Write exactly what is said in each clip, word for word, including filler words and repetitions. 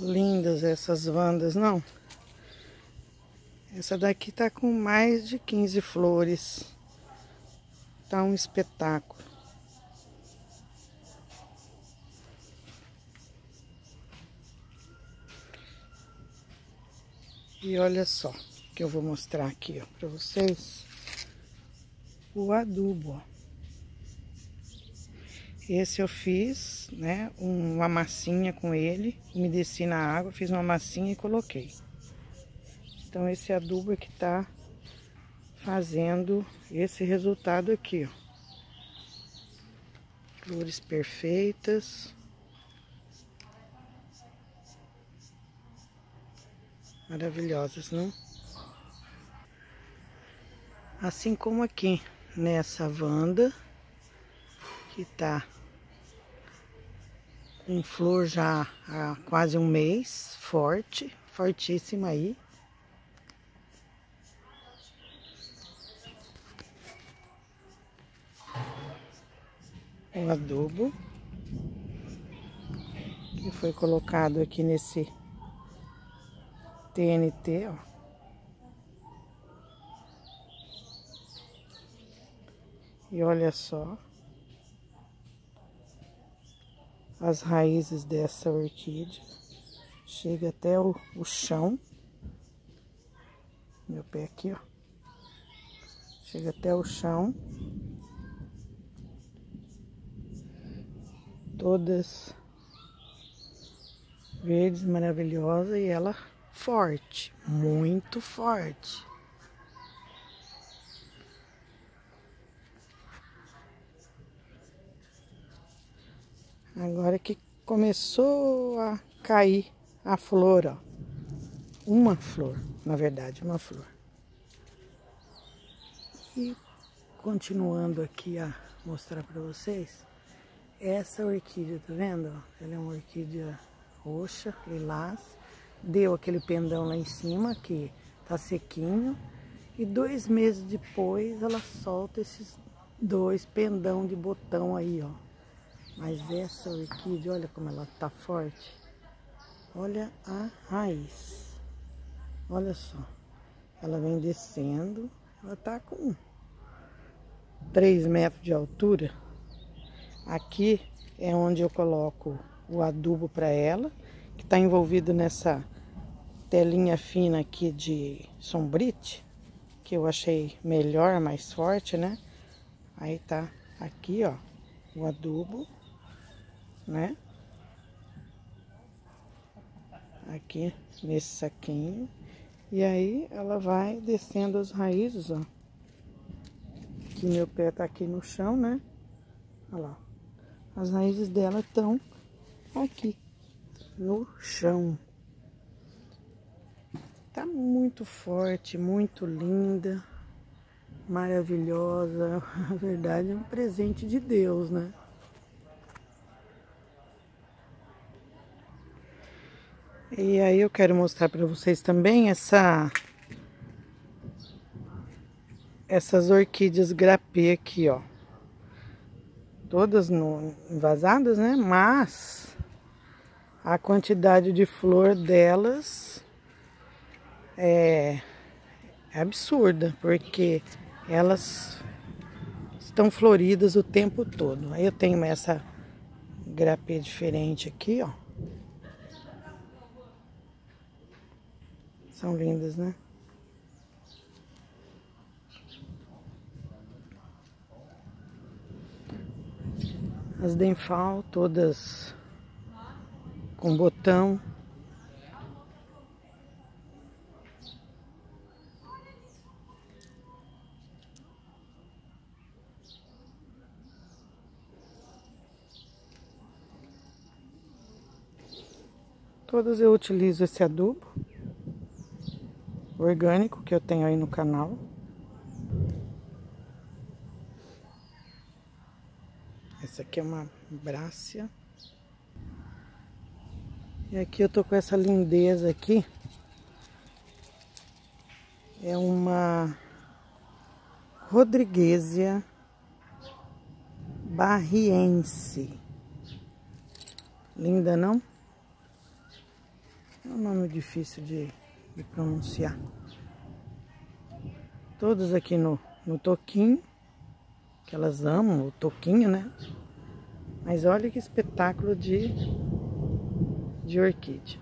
Lindas essas vandas, não? Essa daqui tá com mais de quinze flores. Tá um espetáculo. E olha só, que eu vou mostrar aqui, ó, pra vocês. O adubo, ó. Esse eu fiz, né, uma massinha com ele, umedeci na água, fiz uma massinha e coloquei. Então esse adubo é que tá fazendo esse resultado aqui, ó. Flores perfeitas. Maravilhosas, não? Assim como aqui nessa vanda, que tá com flor já há quase um mês, forte, fortíssima aí. O adubo que foi colocado aqui nesse T N T, ó. E olha só as raízes dessa orquídea. Chega até o, o chão. Meu pé aqui, ó. Chega até o chão. Todas verdes, maravilhosas, e ela forte, muito forte. Agora que começou a cair a flor, ó. Uma flor, na verdade, uma flor. E continuando aqui a mostrar para vocês, essa orquídea, tá vendo? Ela é uma orquídea roxa, lilás. Deu aquele pendão lá em cima, que tá sequinho. E dois meses depois ela solta esses dois pendão de botão aí, ó. Mas essa orquídea, olha como ela tá forte. Olha a raiz. Olha só. Ela vem descendo. Ela tá com três metros de altura. Aqui é onde eu coloco o adubo para ela, que tá envolvido nessa telinha fina aqui de sombrite, que eu achei melhor, mais forte, né? Aí tá aqui, ó, o adubo, né? Aqui nesse saquinho. E aí ela vai descendo as raízes, ó. Que meu pé tá aqui no chão, né? Olha lá. As raízes dela estão aqui no chão. Tá muito forte, muito linda, maravilhosa. Na verdade é um presente de Deus, né? E aí eu quero mostrar para vocês também essa essas orquídeas grapê aqui, ó. Todas no, vazadas, né? Mas a quantidade de flor delas é, é absurda, porque elas estão floridas o tempo todo. Aí eu tenho essa grapê diferente aqui, ó. São lindas, né? As Denfal, todas com botão. Todas eu utilizo esse adubo orgânico que eu tenho aí no canal. Essa aqui é uma brácia. E aqui eu tô com essa lindeza aqui. É uma Rodriguesia barriense. Linda, não? É um nome difícil de, de pronunciar. Todos aqui no, no toquinho, que elas amam o toquinho, né? Mas olha que espetáculo de, de orquídea.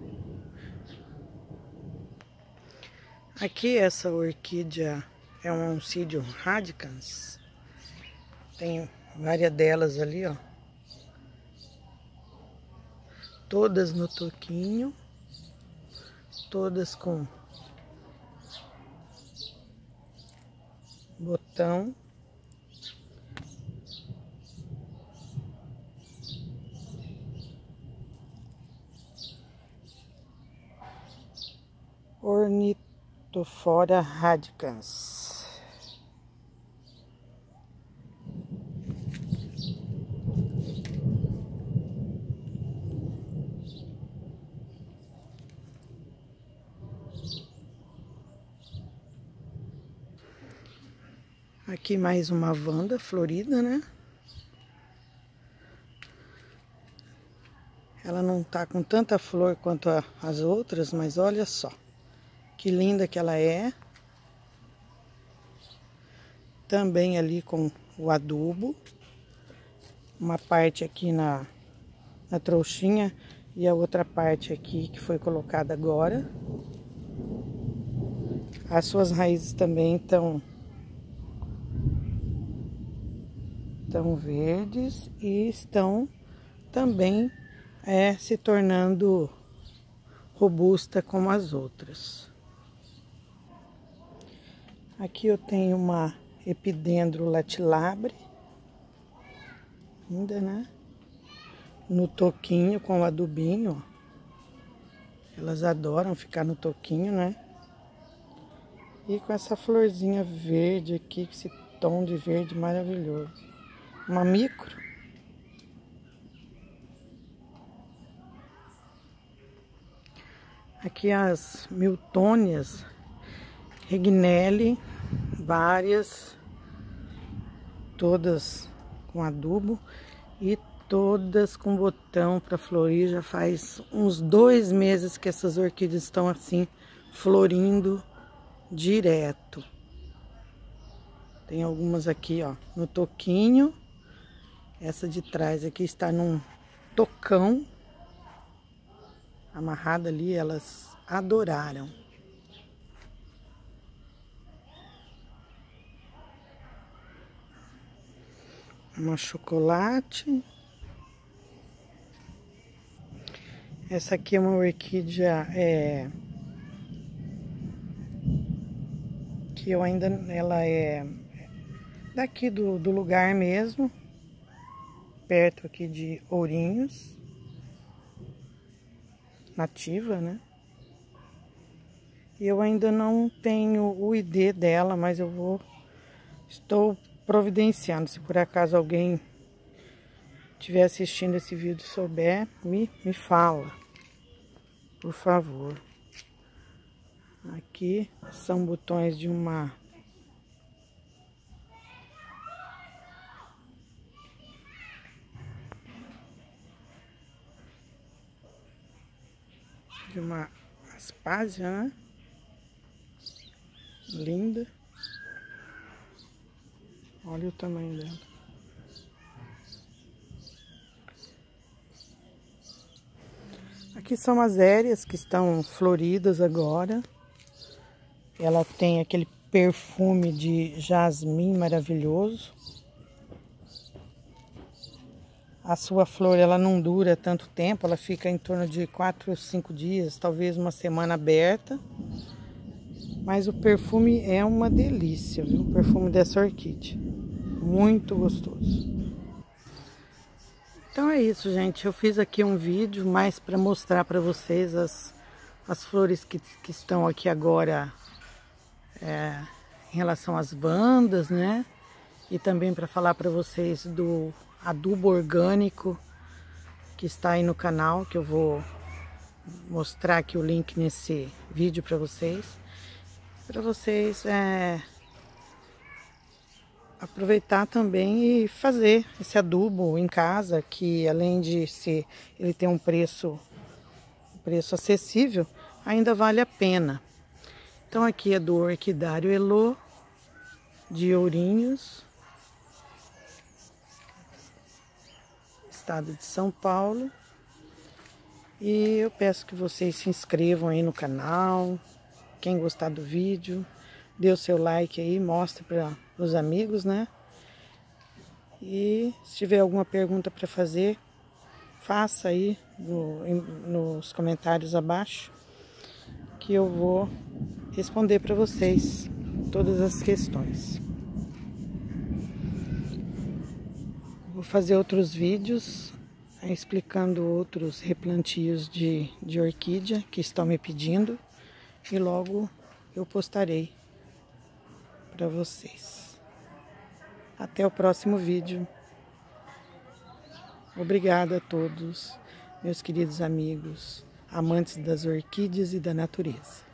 Aqui essa orquídea é um Oncidium radicans. Tem várias delas ali, ó. Todas no toquinho. Todas com botão. Ornithophora radicans. Aqui mais uma Vanda florida, né? Ela não tá com tanta flor quanto a, as outras, mas olha só. Que linda que ela é. Também ali com o adubo. Uma parte aqui na, na trouxinha e a outra parte aqui que foi colocada agora. As suas raízes também estão estão verdes e estão também é, se tornando robusta como as outras. Aqui eu tenho uma Epidendro latilabre, linda, né? No toquinho com o adubinho. Elas adoram ficar no toquinho, né? E com essa florzinha verde aqui, com esse tom de verde maravilhoso. Uma micro. Aqui as Miltônias Regnelli, várias, todas com adubo e todas com botão para florir. Já faz uns dois meses que essas orquídeas estão assim, florindo direto. Tem algumas aqui, ó, no toquinho. Essa de trás aqui está num tocão. Amarrada ali, elas adoraram. Uma chocolate. Essa aqui é uma orquídea é, que eu ainda, ela é daqui do, do lugar mesmo, perto aqui de Ourinhos, nativa, né? E eu ainda não tenho o I D dela, mas eu vou, estou providenciando. Se por acaso alguém estiver assistindo esse vídeo e souber, me, me fala, por favor. Aqui são botões de uma de uma aspásia, né? Linda. Olha o tamanho dela. Aqui são as Éreas que estão floridas agora. Ela tem aquele perfume de jasmim maravilhoso. A sua flor, ela não dura tanto tempo, ela fica em torno de quatro ou cinco dias, talvez uma semana aberta. Mas o perfume é uma delícia, viu? O perfume dessa orquídea. Muito gostoso. Então é isso, gente. Eu fiz aqui um vídeo mais para mostrar para vocês as, as flores que, que estão aqui agora é, em relação às Vandas, né? E também para falar para vocês do adubo orgânico que está aí no canal, que eu vou mostrar aqui o link nesse vídeo para vocês. Para vocês é, aproveitar também e fazer esse adubo em casa, que além de ser, ele tem um preço preço acessível, ainda vale a pena. Então aqui é do Orquidário Elo, de Ourinhos, estado de São Paulo. E eu peço que vocês se inscrevam aí no canal. Quem gostar do vídeo, dê o seu like aí, mostre para os amigos, né? E se tiver alguma pergunta para fazer, faça aí no, nos comentários abaixo, que eu vou responder para vocês todas as questões. Vou fazer outros vídeos explicando outros replantios de, de orquídea que estão me pedindo, e logo eu postarei para vocês. Até o próximo vídeo. Obrigada a todos, meus queridos amigos, amantes das orquídeas e da natureza.